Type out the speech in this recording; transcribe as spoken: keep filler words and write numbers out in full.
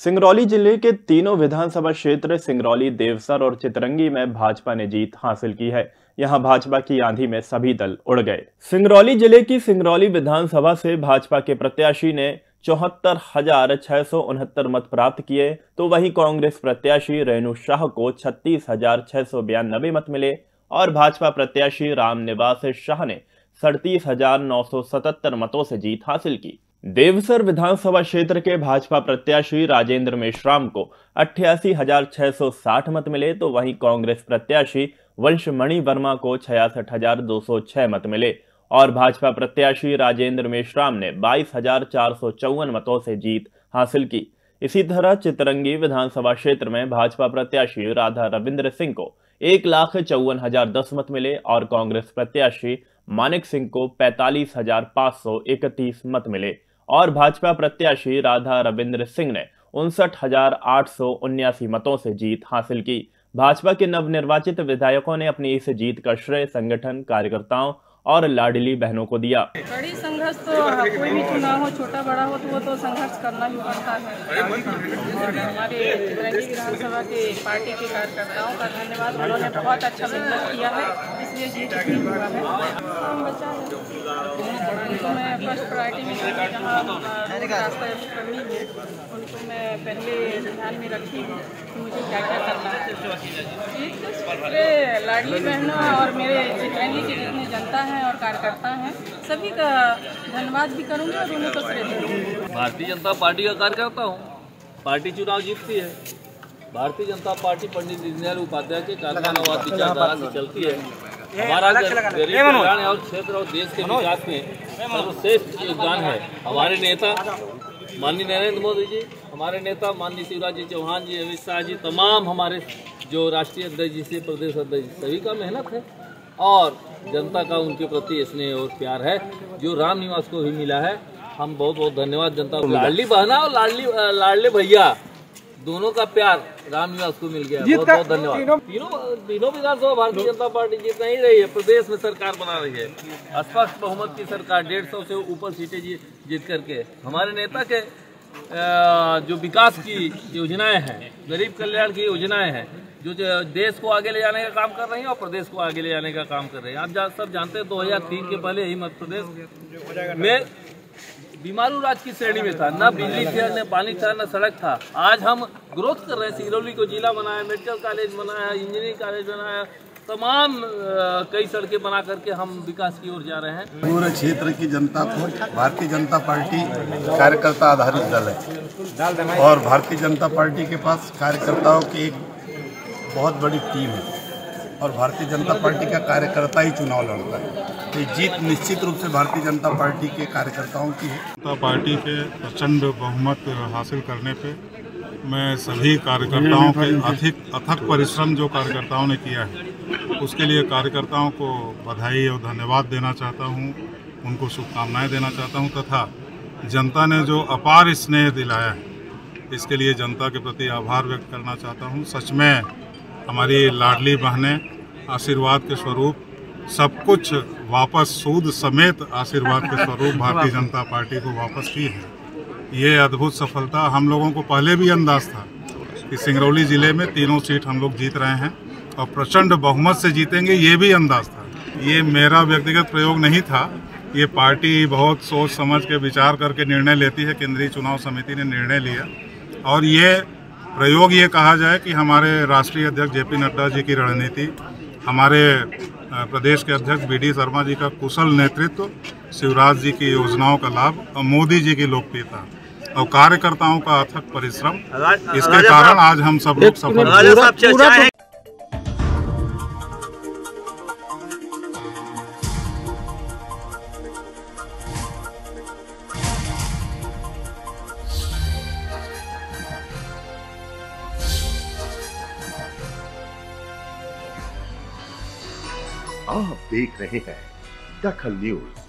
सिंगरौली जिले के तीनों विधानसभा क्षेत्र सिंगरौली, देवसर और चितरंगी में भाजपा ने जीत हासिल की है। यहां भाजपा की आंधी में सभी दल उड़ गए। सिंगरौली जिले की सिंगरौली विधानसभा से भाजपा के प्रत्याशी ने चौहत्तर हजार छह सौ उनहत्तर मत प्राप्त किए, तो वहीं कांग्रेस प्रत्याशी रेणु शाह को छत्तीस हजार छह सौ बयानबे मत मिले और भाजपा प्रत्याशी रामनिवास शाह ने सड़तीस हजार नौ सौ सतहत्तर मतों से जीत हासिल की। देवसर विधानसभा क्षेत्र के भाजपा प्रत्याशी राजेंद्र मेश्राम को अट्ठासी हजार छह सौ साठ मत मिले, तो वहीं कांग्रेस प्रत्याशी वंशमणि वर्मा को छियासठ हजार दो सौ छह मत मिले और भाजपा प्रत्याशी राजेंद्र मेश्राम ने बाईस हजार चार सौ चौवन मतों से जीत हासिल की। इसी तरह चितरंगी विधानसभा क्षेत्र में भाजपा प्रत्याशी राधा रविंद्र सिंह को एक लाख चौवन हजार दस मत मिले और कांग्रेस प्रत्याशी मानिक सिंह को पैंतालीस हजार पांच सौ इकतीस मत मिले और भाजपा प्रत्याशी राधा रविंद्र सिंह ने उनसठ हजार आठ सौ उन्यासी मतों से जीत हासिल की। भाजपा के नवनिर्वाचित विधायकों ने अपनी इस जीत का श्रेय संगठन, कार्यकर्ताओं और लाडली बहनों को दिया। बड़ी संघर्ष तो कोई भी चुनाव हो, छोटा बड़ा हो, तो वो तो संघर्ष करना ही पड़ता है। और हमारे चितरंगी विधानसभा के पार्टी के कार्यकर्ताओं का धन्यवाद, उन्होंने बहुत अच्छा मेहनत किया है, इसलिए जीत भी हुआ है। हम बचा है उनको मैं फर्स्ट प्रायोरिटी में जहाँ रास्ता कमी है उनको मैं पहले ध्यान में रखी हूँ कि मुझे क्या क्या करना है। लाडली बहनों और मेरे चितरंगी के जितने जनता है और कार्यकर्ता हैं, सभी का धन्यवाद भी करूंगी और उन्हें तो श्रेय दूंगी। भारतीय जनता पार्टी का कार्यकर्ता हूँ। पार्टी चुनाव जीतती है। भारतीय जनता पार्टी पंडित दीनदयाल उपाध्याय के कार्यकालवाद विचारधारा से चलती है। हमारा गरीब कल्याण और क्षेत्र और देश के विकास में सर्वश्रेष्ठ योगदान है। हमारे नेता माननीय नरेंद्र मोदी जी, हमारे नेता माननीय शिवराज जी चौहान जी, अमित शाह जी, तमाम हमारे जो राष्ट्रीय अध्यक्ष जी से प्रदेश अध्यक्ष, सभी का मेहनत है और जनता का उनके प्रति स्नेह और प्यार है जो रामनिवास को भी मिला है। हम बहुत बहुत धन्यवाद जनता को। लाडली बहना और लाडली लाडले भैया दोनों का प्यार रामनिवास को मिल गया। बहुत बहुत धन्यवाद। तीनों तीनों विधानसभा भारतीय जनता पार्टी जीत नहीं रही है, प्रदेश में सरकार बना रही है। स्पष्ट बहुमत की सरकार, डेढ़ सौ से ऊपर सीटें जीत करके हमारे नेता के जो विकास की योजनाएं हैं, गरीब कल्याण की योजनाएं हैं, जो देश को आगे ले जाने का काम कर रही हैं और प्रदेश को आगे ले जाने का काम कर रहे हैं। आप जा, सब जानते हैं दो हज़ार तीन के पहले ही मध्य प्रदेश में बीमारू राज्य की श्रेणी में था, न बिजली थी, न पानी था, न सड़क था। आज हम ग्रोथ कर रहे हैं। सिंगरौली को जिला बनाया, मेडिकल कॉलेज बनाया, इंजीनियरिंग कॉलेज बनाया, तमाम कई सड़कें बना करके हम विकास की ओर जा रहे हैं। पूरे क्षेत्र की जनता को भारतीय जनता पार्टी कार्यकर्ता आधारित दल है और भारतीय जनता पार्टी के पास कार्यकर्ताओं की एक बहुत बड़ी टीम है और भारतीय जनता पार्टी का कार्यकर्ता ही चुनाव लड़ता है। तो जीत निश्चित रूप से भारतीय जनता पार्टी के कार्यकर्ताओं की है। जनता पार्टी के प्रचंड बहुमत हासिल करने पे मैं सभी कार्यकर्ताओं के अधिक अथक परिश्रम जो कार्यकर्ताओं ने किया है उसके लिए कार्यकर्ताओं को बधाई और धन्यवाद देना चाहता हूँ, उनको शुभकामनाएं देना चाहता हूँ तथा जनता ने जो अपार स्नेह दिलाया है इसके लिए जनता के प्रति आभार व्यक्त करना चाहता हूँ। सच में हमारी लाडली बहनें आशीर्वाद के स्वरूप सब कुछ वापस सूद समेत आशीर्वाद के स्वरूप भारतीय जनता पार्टी को वापस की है। ये अद्भुत सफलता हम लोगों को पहले भी अंदाज था कि सिंगरौली ज़िले में तीनों सीट हम लोग जीत रहे हैं और प्रचंड बहुमत से जीतेंगे, ये भी अंदाज था। ये मेरा व्यक्तिगत प्रयोग नहीं था, ये पार्टी बहुत सोच समझ के विचार करके निर्णय लेती है। केंद्रीय चुनाव समिति ने निर्णय लिया और ये प्रयोग ये कहा जाए कि हमारे राष्ट्रीय अध्यक्ष जे पी नड्डा जी की रणनीति, हमारे प्रदेश के अध्यक्ष बी डी शर्मा जी का कुशल नेतृत्व, शिवराज जी की योजनाओं का लाभ और मोदी जी की लोकप्रियता और कार्यकर्ताओं का अथक परिश्रम, इसके कारण आज हम सब लोग सफल हैं। आप देख रहे हैं दखल न्यूज।